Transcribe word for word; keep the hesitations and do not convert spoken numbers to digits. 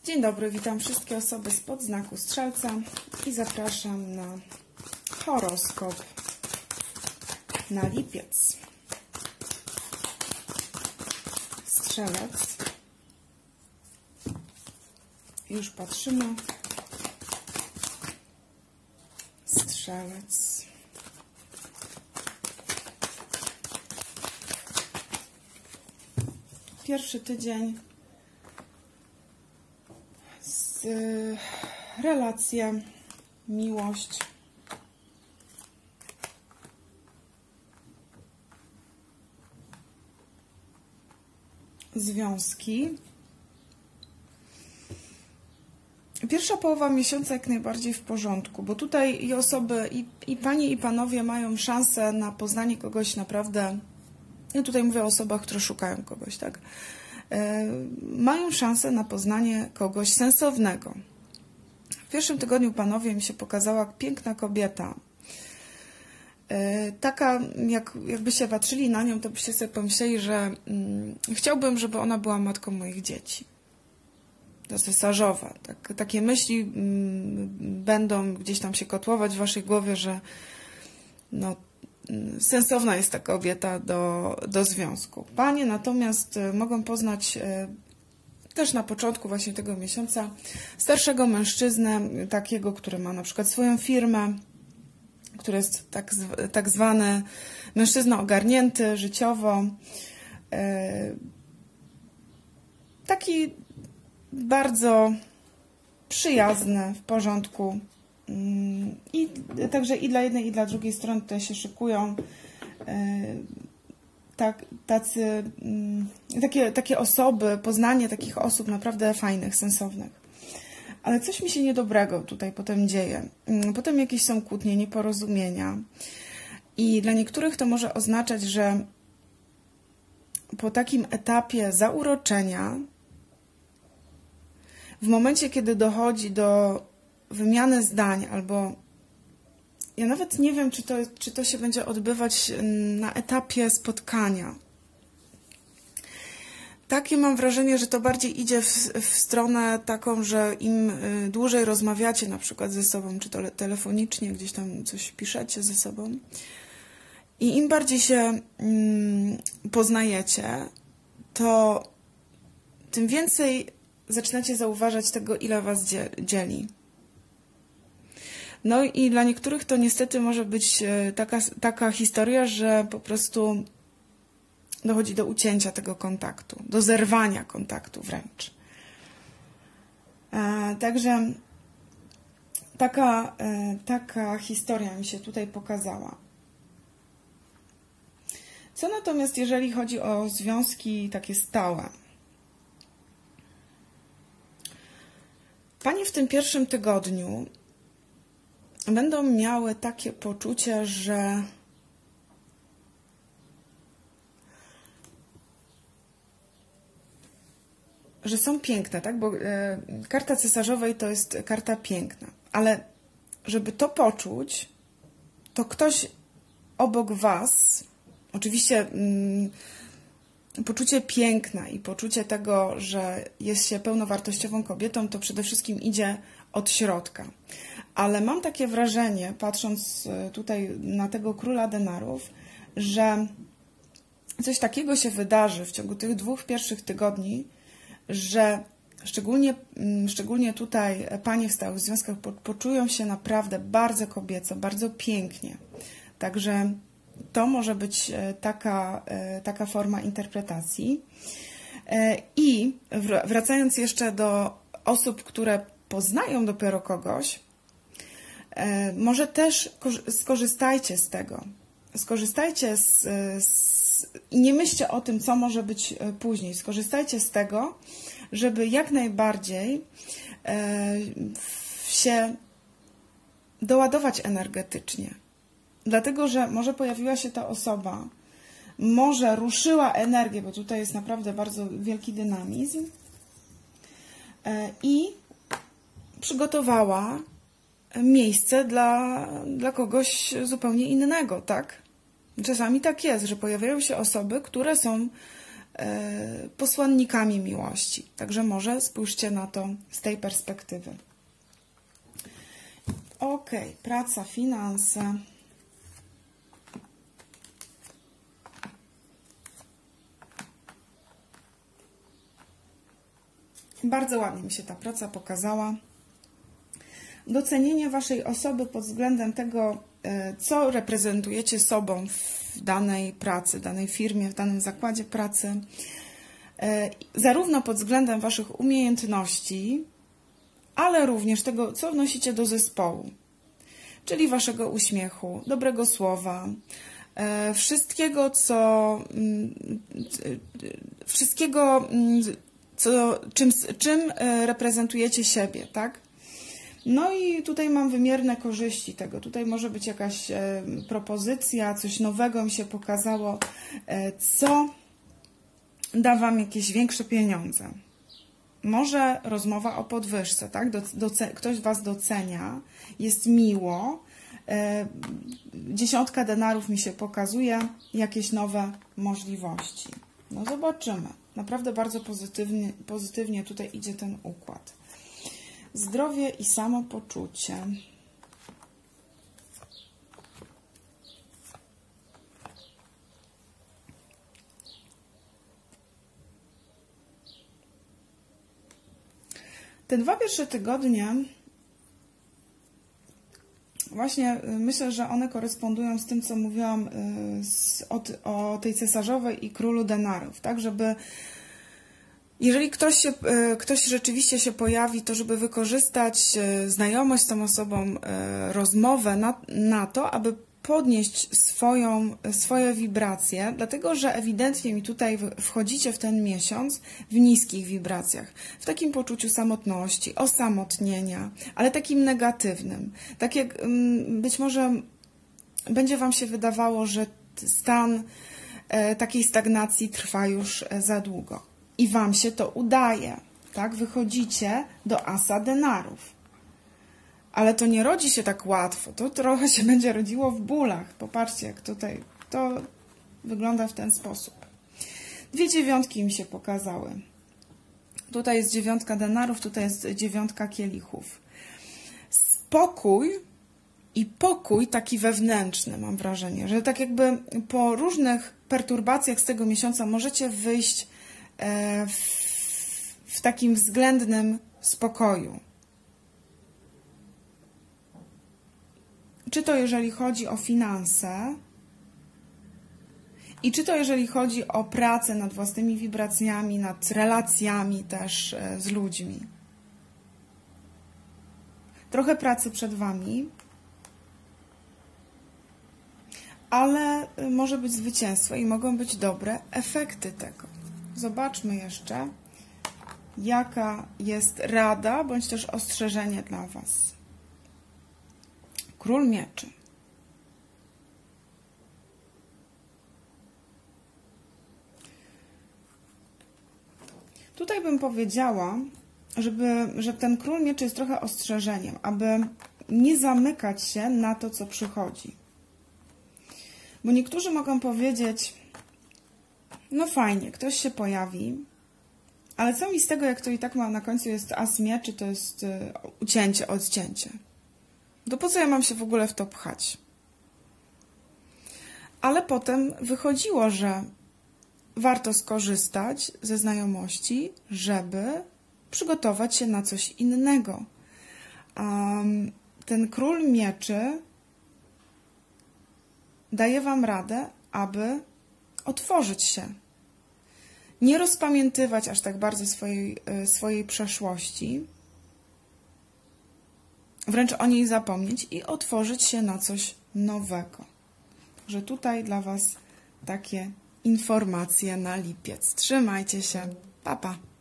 Dzień dobry, witam wszystkie osoby spod znaku Strzelca i zapraszam na horoskop na lipiec. Strzelec. Już patrzymy. Strzelec. Pierwszy tydzień. Relacje, miłość, związki. Pierwsza połowa miesiąca jak najbardziej w porządku, bo tutaj i osoby, i, i panie, i panowie mają szansę na poznanie kogoś naprawdę, ja tutaj mówię o osobach, które szukają kogoś, tak? Mają szansę na poznanie kogoś sensownego. W pierwszym tygodniu panowie mi się pokazała piękna kobieta. Taka, jak, jakbyście patrzyli na nią, to byście sobie pomyśleli, że mm, chciałbym, żeby ona była matką moich dzieci. To cesarzowa. Tak, takie myśli mm, będą gdzieś tam się kotłować w waszej głowie, że no, sensowna jest ta kobieta do, do związku. Panie natomiast mogą poznać też na początku właśnie tego miesiąca starszego mężczyznę, takiego, który ma na przykład swoją firmę, który jest tak, tak zwany mężczyzna ogarnięty życiowo. Taki bardzo przyjazny, w porządku. I także i dla jednej, i dla drugiej strony tutaj się szykują tak, tacy, takie, takie osoby, poznanie takich osób naprawdę fajnych, sensownych. Ale coś mi się niedobrego tutaj potem dzieje. Potem jakieś są kłótnie, nieporozumienia. I dla niektórych to może oznaczać, że po takim etapie zauroczenia, w momencie, kiedy dochodzi do wymiany zdań, albo ja nawet nie wiem, czy to, czy to się będzie odbywać na etapie spotkania. Takie mam wrażenie, że to bardziej idzie w, w stronę taką, że im dłużej rozmawiacie na przykład ze sobą, czy to telefonicznie, gdzieś tam coś piszecie ze sobą i im bardziej się mm, poznajecie, to tym więcej zaczynacie zauważać tego, ile was dzieli. No i dla niektórych to niestety może być taka, taka historia, że po prostu dochodzi do ucięcia tego kontaktu, do zerwania kontaktu wręcz. E, także taka, e, taka historia mi się tutaj pokazała. Co natomiast jeżeli chodzi o związki takie stałe? Panie w tym pierwszym tygodniu będą miały takie poczucie, że że są piękne, tak? Bo e, karta cesarzowej to jest karta piękna, ale żeby to poczuć, to ktoś obok was, oczywiście mm, poczucie piękna i poczucie tego, że jest się pełnowartościową kobietą, to przede wszystkim idzie od środka. Ale mam takie wrażenie, patrząc tutaj na tego króla denarów, że coś takiego się wydarzy w ciągu tych dwóch pierwszych tygodni, że szczególnie, szczególnie tutaj panie w stałych związkach poczują się naprawdę bardzo kobieco, bardzo pięknie. Także to może być taka, taka forma interpretacji. I wracając jeszcze do osób, które poznają dopiero kogoś, może też skorzystajcie z tego. Skorzystajcie z, z, i nie myślcie o tym, co może być później. Skorzystajcie z tego, żeby jak najbardziej e, się doładować energetycznie. Dlatego, że może pojawiła się ta osoba, może ruszyła energię, bo tutaj jest naprawdę bardzo wielki dynamizm e, i przygotowała miejsce dla, dla kogoś zupełnie innego, tak? Czasami tak jest, że pojawiają się osoby, które są posłannikami miłości. Także może spójrzcie na to z tej perspektywy. Ok, praca, finanse. Bardzo ładnie mi się ta praca pokazała. Docenienie waszej osoby pod względem tego, co reprezentujecie sobą w danej pracy, w danej firmie, w danym zakładzie pracy. Zarówno pod względem waszych umiejętności, ale również tego, co wnosicie do zespołu. Czyli waszego uśmiechu, dobrego słowa, wszystkiego, co... Wszystkiego, co, czym, czym reprezentujecie siebie, tak? No i tutaj mam wymierne korzyści tego. Tutaj może być jakaś e, propozycja, coś nowego mi się pokazało, e, co da wam jakieś większe pieniądze. Może rozmowa o podwyżce, tak? Do, doce, ktoś was docenia, jest miło. E, dziesiątka denarów mi się pokazuje, jakieś nowe możliwości. No zobaczymy. Naprawdę bardzo pozytywnie, pozytywnie tutaj idzie ten układ. Zdrowie i samopoczucie. Te dwa pierwsze tygodnie, właśnie myślę, że one korespondują z tym, co mówiłam z, o, o tej cesarzowej i królu denarów, tak, żeby jeżeli ktoś, się, ktoś rzeczywiście się pojawi, to żeby wykorzystać znajomość z tą osobą, rozmowę na, na to, aby podnieść swoją, swoje wibracje, dlatego że ewidentnie mi tutaj wchodzicie w ten miesiąc w niskich wibracjach, w takim poczuciu samotności, osamotnienia, ale takim negatywnym. Tak jak być może będzie wam się wydawało, że stan takiej stagnacji trwa już za długo. I wam się to udaje, tak? Wychodzicie do asa denarów. Ale to nie rodzi się tak łatwo. To trochę się będzie rodziło w bólach. Popatrzcie, jak tutaj to wygląda w ten sposób. Dwie dziewiątki mi się pokazały. Tutaj jest dziewiątka denarów, tutaj jest dziewiątka kielichów. Spokój i pokój taki wewnętrzny, mam wrażenie, że tak jakby po różnych perturbacjach z tego miesiąca możecie wyjść w, w takim względnym spokoju. Czy to jeżeli chodzi o finanse i czy to jeżeli chodzi o pracę nad własnymi wibracjami, nad relacjami też z ludźmi. Trochę pracy przed wami, ale może być zwycięstwo i mogą być dobre efekty tego. Zobaczmy jeszcze, jaka jest rada, bądź też ostrzeżenie dla was. Król mieczy. Tutaj bym powiedziała, żeby, że ten król mieczy jest trochę ostrzeżeniem, aby nie zamykać się na to, co przychodzi. Bo niektórzy mogą powiedzieć, no fajnie, ktoś się pojawi, ale co mi z tego, jak to i tak ma na końcu jest as mieczy, to jest ucięcie, odcięcie. To po co ja mam się w ogóle w to pchać? Ale potem wychodziło, że warto skorzystać ze znajomości, żeby przygotować się na coś innego. Um, ten król mieczy daje wam radę, aby otworzyć się. Nie rozpamiętywać aż tak bardzo swojej, swojej przeszłości, wręcz o niej zapomnieć i otworzyć się na coś nowego. Także tutaj dla was takie informacje na lipiec. Trzymajcie się. Pa, pa.